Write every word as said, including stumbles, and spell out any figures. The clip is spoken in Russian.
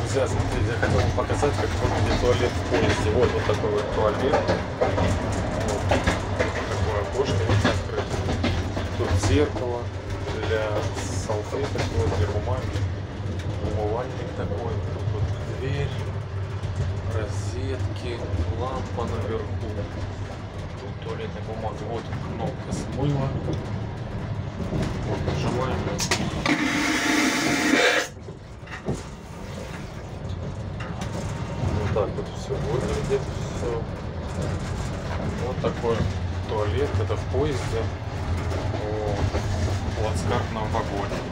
Друзья, смотрите, я хотел вам показать, как выглядит туалет в поезде. Вот, вот такой вот туалет. Вот. Такое окошко есть открыто. Тут зеркало для салфеток, вот, для бумаги. Умывальник такой. Тут вот дверь, розетки, лампа наверху. Тут туалетная бумага. Вот кнопка смыва. Вот, нажимаем. Вот так вот все выглядит. Все. Вот такой туалет. Это в поезде. В плацкартном вагоне.